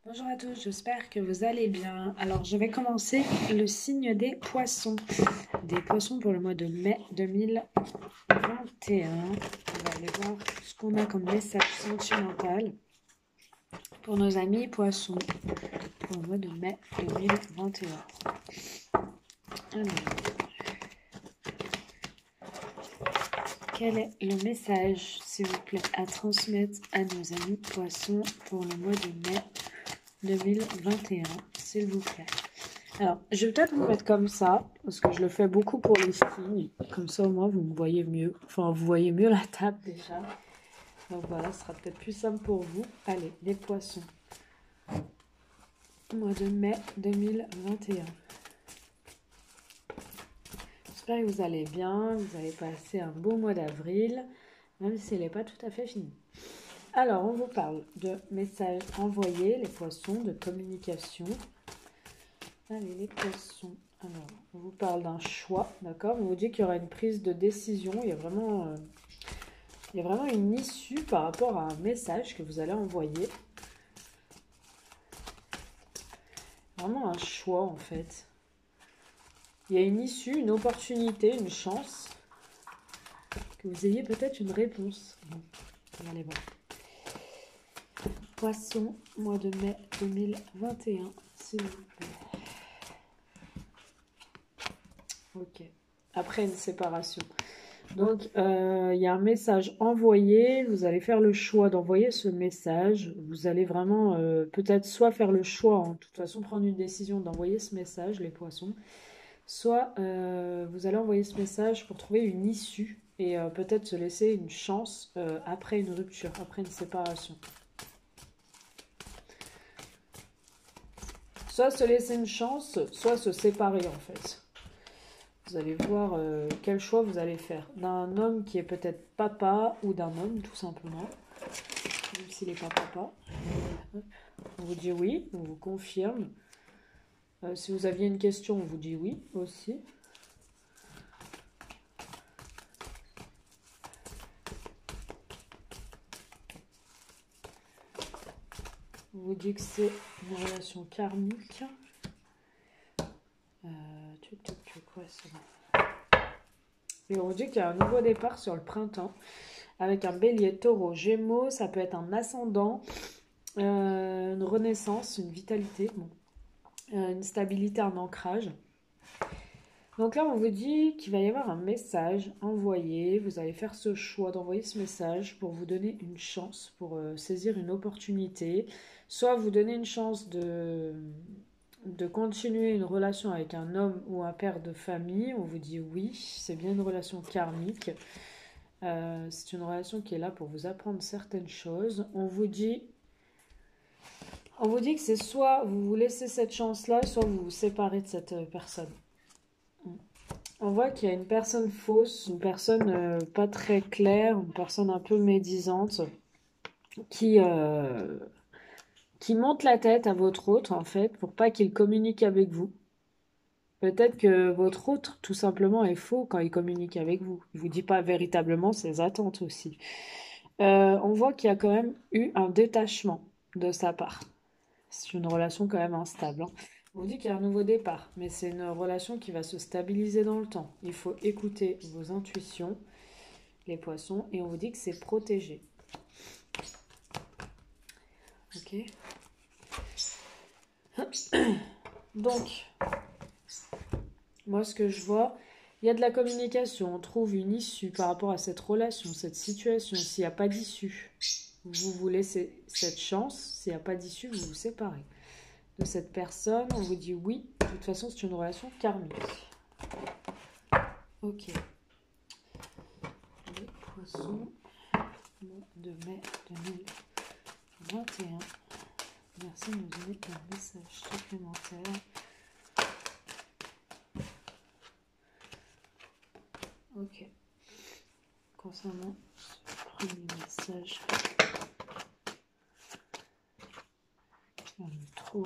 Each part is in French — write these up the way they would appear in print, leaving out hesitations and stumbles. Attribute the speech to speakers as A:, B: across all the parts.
A: Bonjour à tous, j'espère que vous allez bien. Alors, je vais commencer le signe des poissons. Des poissons pour le mois de mai 2021. On va aller voir ce qu'on a comme message sentimental pour nos amis poissons pour le mois de mai 2021. Alors, quel est le message, s'il vous plaît, à transmettre à nos amis poissons pour le mois de mai 2021, s'il vous plaît? Alors, je vais peut-être vous mettre comme ça, parce que je le fais beaucoup pour les filles. Comme ça, au moins, vous me voyez mieux. Enfin, vous voyez mieux la table déjà. Donc voilà, ce sera peut-être plus simple pour vous. Allez, les poissons. Mois de mai 2021. J'espère que vous allez bien. Vous allez passer un beau mois d'avril, même s'il n'est pas tout à fait fini. Alors, on vous parle de messages envoyés, les poissons, de communication. Allez, les poissons. Alors, on vous parle d'un choix, d'accord? On vous dit qu'il y aura une prise de décision. Il y a vraiment une issue par rapport à un message que vous allez envoyer. Vraiment un choix, en fait. Il y a une issue, une opportunité, une chance. Que vous ayez peut-être une réponse. Bon, on va aller voir. Poisson, mois de mai 2021, s'il vous plaît. Ok. Après une séparation. Donc, il y a un message envoyé. Vous allez faire le choix d'envoyer ce message. Vous allez vraiment peut-être soit faire le choix, en toute façon, prendre une décision d'envoyer ce message, les poissons. Soit vous allez envoyer ce message pour trouver une issue et peut-être se laisser une chance après une rupture, après une séparation. Soit se laisser une chance, soit se séparer en fait. Vous allez voir quel choix vous allez faire. D'un homme qui est peut-être papa ou d'un homme tout simplement. Même s'il n'est pas papa. On vous dit oui, on vous confirme. Si vous aviez une question, on vous dit oui aussi. On vous dit que c'est une relation karmique. Quoi, et on vous dit qu'il y a un nouveau départ sur le printemps avec un bélier, taureau, gémeaux. Ça peut être un ascendant, une renaissance, une vitalité, bon, une stabilité, un ancrage. Donc là, on vous dit qu'il va y avoir un message envoyé. Vous allez faire ce choix d'envoyer ce message pour vous donner une chance, pour saisir une opportunité. Soit vous donner une chance de continuer une relation avec un homme ou un père de famille. On vous dit oui, c'est bien une relation karmique. C'est une relation qui est là pour vous apprendre certaines choses. On vous dit que c'est soit vous vous laissez cette chance-là, soit vous vous séparez de cette personne. On voit qu'il y a une personne fausse, une personne pas très claire, une personne un peu médisante qui monte la tête à votre autre en fait pour pas qu'il communique avec vous. Peut-être que votre autre tout simplement est faux quand il communique avec vous. Il vous dit pas véritablement ses attentes aussi. On voit qu'il y a quand même eu un détachement de sa part. C'est une relation quand même instable, hein. On vous dit qu'il y a un nouveau départ, mais c'est une relation qui va se stabiliser dans le temps. Il faut écouter vos intuitions, les poissons, et on vous dit que c'est protégé. Ok. Donc, moi ce que je vois, il y a de la communication, on trouve une issue par rapport à cette relation, cette situation. S'il n'y a pas d'issue, vous vous laissez cette chance. S'il n'y a pas d'issue, vous vous séparez de cette personne. On vous dit oui, de toute façon c'est une relation karmique. Ok. Les poissons, mois de mai 2021. Merci de nous donner un message supplémentaire. Ok. Concernant ce premier message. J'en ai trop.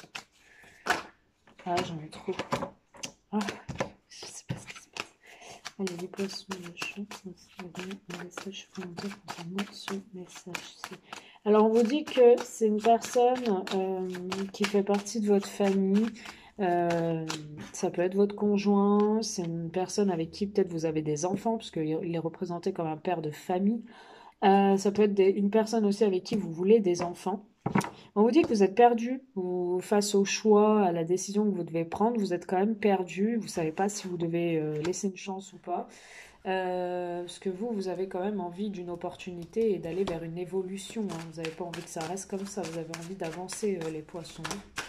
A: J'en ai trop. Je sais pas ce qui se passe. Allez, les poissons, le champ, un message supplémentaire concernant ce message. Alors, on vous dit que c'est une personne qui fait partie de votre famille. Euh, Ça peut être votre conjoint, c'est une personne avec qui peut-être vous avez des enfants, parce qu'il est représenté comme un père de famille. Ça peut être une personne aussi avec qui vous voulez des enfants. On vous dit que vous êtes perdu face au choix, à la décision que vous devez prendre. Vous êtes quand même perdu. Vous ne savez pas si vous devez laisser une chance ou pas. Parce que vous avez quand même envie d'une opportunité et d'aller vers une évolution, hein. Vous n'avez pas envie que ça reste comme ça. Vous avez envie d'avancer, les poissons, hein.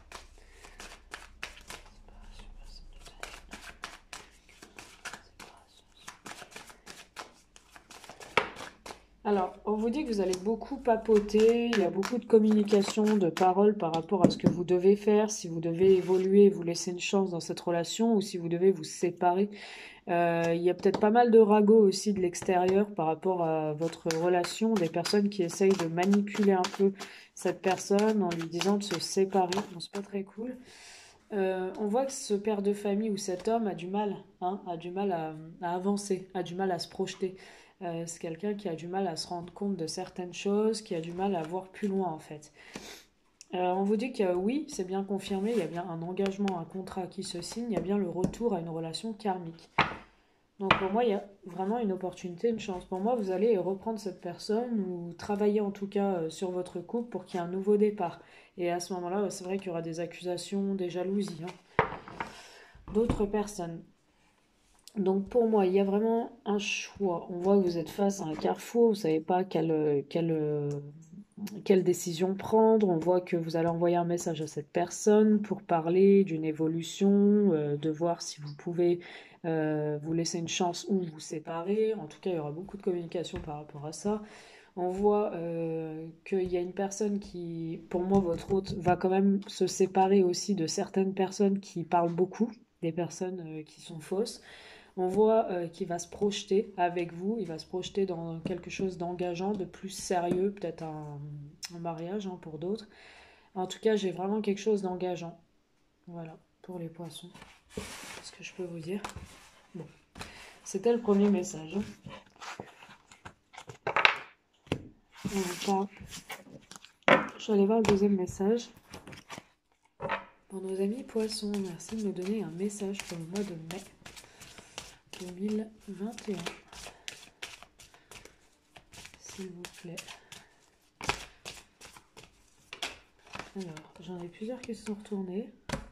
A: Alors, on vous dit que vous allez beaucoup papoter, il y a beaucoup de communication, de paroles par rapport à ce que vous devez faire, si vous devez évoluer, vous laisser une chance dans cette relation ou si vous devez vous séparer. Il y a peut-être pas mal de ragots aussi de l'extérieur par rapport à votre relation, des personnes qui essayent de manipuler un peu cette personne en lui disant de se séparer. Bon, c'est pas très cool. On voit que ce père de famille ou cet homme a du mal, hein, a du mal à avancer, a du mal à se projeter. C'est quelqu'un qui a du mal à se rendre compte de certaines choses, qui a du mal à voir plus loin en fait. On vous dit que oui, c'est bien confirmé, il y a bien un engagement, un contrat qui se signe, il y a bien le retour à une relation karmique. Donc pour moi, il y a vraiment une opportunité, une chance. Pour moi, vous allez reprendre cette personne ou travailler en tout cas sur votre couple pour qu'il y ait un nouveau départ. Et à ce moment-là, c'est vrai qu'il y aura des accusations, des jalousies, hein, d'autres personnes. Donc pour moi, il y a vraiment un choix. On voit que vous êtes face à un carrefour, vous ne savez pas quelle décision prendre. On voit que vous allez envoyer un message à cette personne pour parler d'une évolution, de voir si vous pouvez vous laisser une chance ou vous séparer. En tout cas, il y aura beaucoup de communication par rapport à ça. On voit qu'il y a une personne qui, pour moi, votre hôte, va quand même se séparer aussi de certaines personnes qui parlent beaucoup, des personnes qui sont fausses. On voit qu'il va se projeter avec vous, il va se projeter dans quelque chose d'engageant, de plus sérieux, peut-être un mariage, hein, pour d'autres. En tout cas, j'ai vraiment quelque chose d'engageant. Voilà, pour les poissons. C'est ce que je peux vous dire. Bon, c'était le premier message. On Je vais aller voir le deuxième message. Pour nos amis poissons, merci de me donner un message pour le mois de mai 2021. S'il vous plaît. Alors, j'en ai plusieurs qui se sont retournées.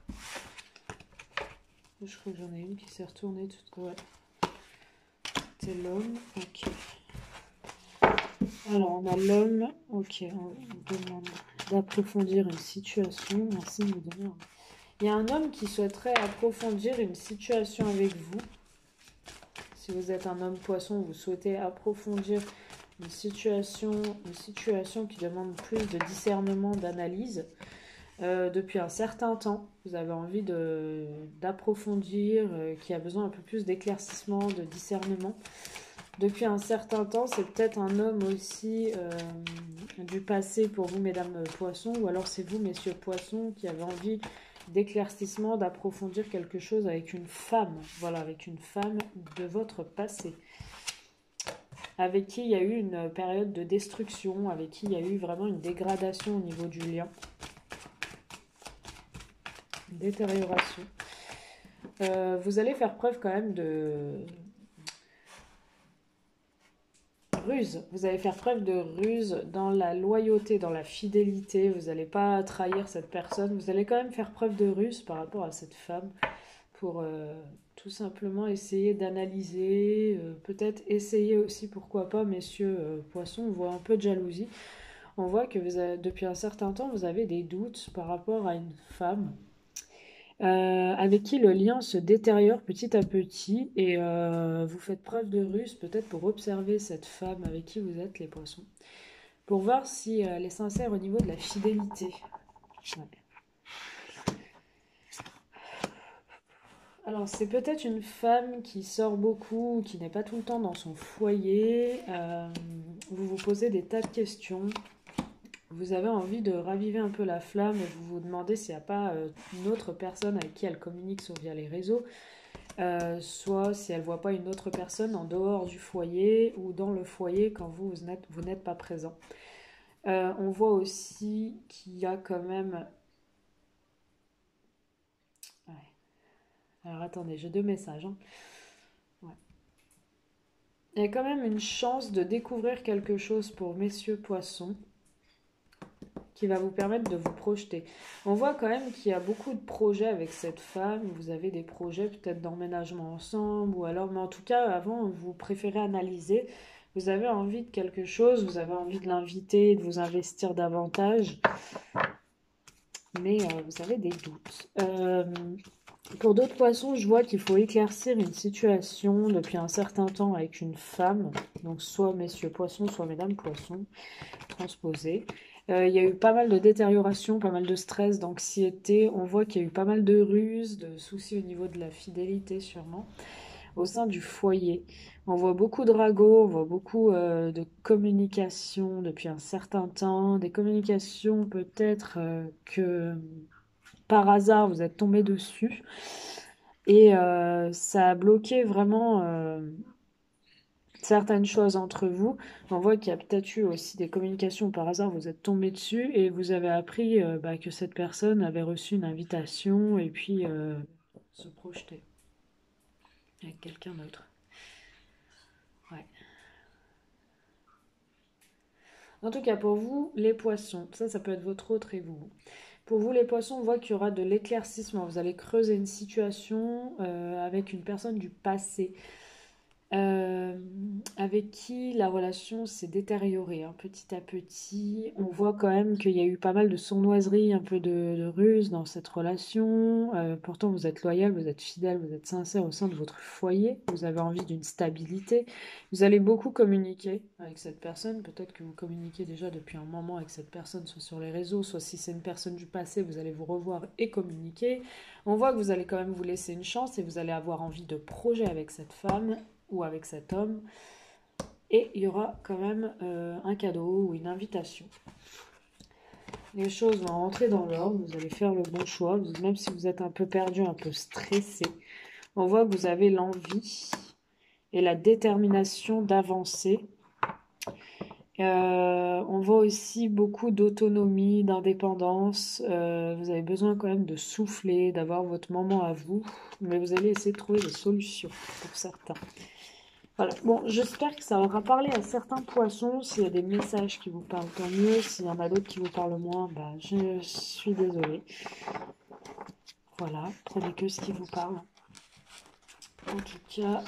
A: Je crois que j'en ai une qui s'est retournée toute. Ouais. C'est l'homme. Ok. Alors, on a l'homme. Ok. On demande d'approfondir une situation. Merci de me donner un. Il y a un homme qui souhaiterait approfondir une situation avec vous. Si vous êtes un homme poisson, vous souhaitez approfondir une situation qui demande plus de discernement, d'analyse. Depuis un certain temps, vous avez envie d'approfondir, qui a besoin un peu plus d'éclaircissement, de discernement. Depuis un certain temps, c'est peut-être un homme aussi du passé pour vous, mesdames poissons, ou alors c'est vous, messieurs poissons, qui avez envie d'éclaircissement, d'approfondir quelque chose avec une femme, voilà, avec une femme de votre passé, avec qui il y a eu une période de destruction, avec qui il y a eu vraiment une dégradation au niveau du lien. Détérioration. Vous allez faire preuve quand même de ruse. Vous allez faire preuve de ruse dans la loyauté, dans la fidélité. Vous n'allez pas trahir cette personne. Vous allez quand même faire preuve de ruse par rapport à cette femme pour tout simplement essayer d'analyser. Peut-être essayer aussi, pourquoi pas, messieurs poissons, on voit un peu de jalousie. On voit que depuis un certain temps, vous avez des doutes par rapport à une femme. Avec qui le lien se détériore petit à petit et vous faites preuve de ruse peut-être pour observer cette femme avec qui vous êtes les poissons, pour voir si elle est sincère au niveau de la fidélité. Ouais. Alors c'est peut-être une femme qui sort beaucoup, qui n'est pas tout le temps dans son foyer. Vous vous posez des tas de questions. Vous avez envie de raviver un peu la flamme et vous vous demandez s'il n'y a pas une autre personne avec qui elle communique soit via les réseaux, soit si elle ne voit pas une autre personne en dehors du foyer ou dans le foyer quand vous n'êtes pas présent. On voit aussi qu'il y a quand même... Ouais. Alors attendez, j'ai deux messages, hein. Ouais. Il y a quand même une chance de découvrir quelque chose pour messieurs poissons qui va vous permettre de vous projeter. On voit quand même qu'il y a beaucoup de projets avec cette femme. Vous avez des projets peut-être d'emménagement ensemble ou alors, mais en tout cas, avant, vous préférez analyser. Vous avez envie de quelque chose, vous avez envie de l'inviter, de vous investir davantage, mais vous avez des doutes. Pour d'autres poissons, je vois qu'il faut éclaircir une situation depuis un certain temps avec une femme, donc soit messieurs poissons, soit mesdames poissons, transposés. Il y a eu pas mal de détérioration, pas mal de stress, d'anxiété. On voit qu'il y a eu pas mal de ruses, de soucis au niveau de la fidélité sûrement, au sein du foyer. On voit beaucoup de ragots, on voit beaucoup de communication depuis un certain temps, des communications peut-être que par hasard vous êtes tombé dessus. Et ça a bloqué vraiment certaines choses entre vous. On voit qu'il y a peut-être eu aussi des communications par hasard, vous êtes tombé dessus et vous avez appris que cette personne avait reçu une invitation et puis se projeter avec quelqu'un d'autre. Ouais. En tout cas, pour vous, les poissons, ça peut être votre autre et vous. Pour vous, les poissons, on voit qu'il y aura de l'éclaircissement. Vous allez creuser une situation avec une personne du passé. euh, avec qui la relation s'est détériorée hein, petit à petit. On voit quand même qu'il y a eu pas mal de sournoiserie, un peu de ruse dans cette relation. Pourtant, vous êtes loyal, vous êtes fidèle, vous êtes sincère au sein de votre foyer. Vous avez envie d'une stabilité. Vous allez beaucoup communiquer avec cette personne. Peut-être que vous communiquez déjà depuis un moment avec cette personne, soit sur les réseaux, soit si c'est une personne du passé, vous allez vous revoir et communiquer. On voit que vous allez quand même vous laisser une chance et vous allez avoir envie de projet avec cette femme ou avec cet homme. Et il y aura quand même un cadeau ou une invitation. Les choses vont rentrer dans l'ordre, vous allez faire le bon choix, même si vous êtes un peu perdu, un peu stressé. On voit que vous avez l'envie et la détermination d'avancer. On voit aussi beaucoup d'autonomie, d'indépendance. Vous avez besoin quand même de souffler, d'avoir votre moment à vous. Mais vous allez essayer de trouver des solutions pour certains. Voilà. Bon, j'espère que ça aura parlé à certains poissons. S'il y a des messages qui vous parlent, tant mieux. S'il y en a d'autres qui vous parlent moins, bah, je suis désolée. Voilà, prenez que ce qui vous parle. En tout cas,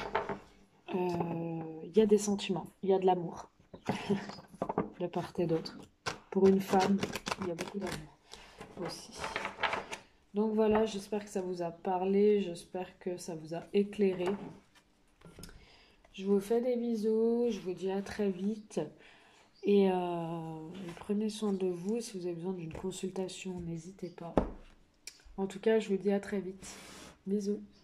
A: il y a des sentiments, il y a de l'amour de part et d'autre. Pour une femme, il y a beaucoup d'amour aussi. Donc voilà, j'espère que ça vous a parlé, j'espère que ça vous a éclairé. Je vous fais des bisous, je vous dis à très vite. Et prenez soin de vous. Si vous avez besoin d'une consultation, n'hésitez pas. En tout cas, je vous dis à très vite. Bisous.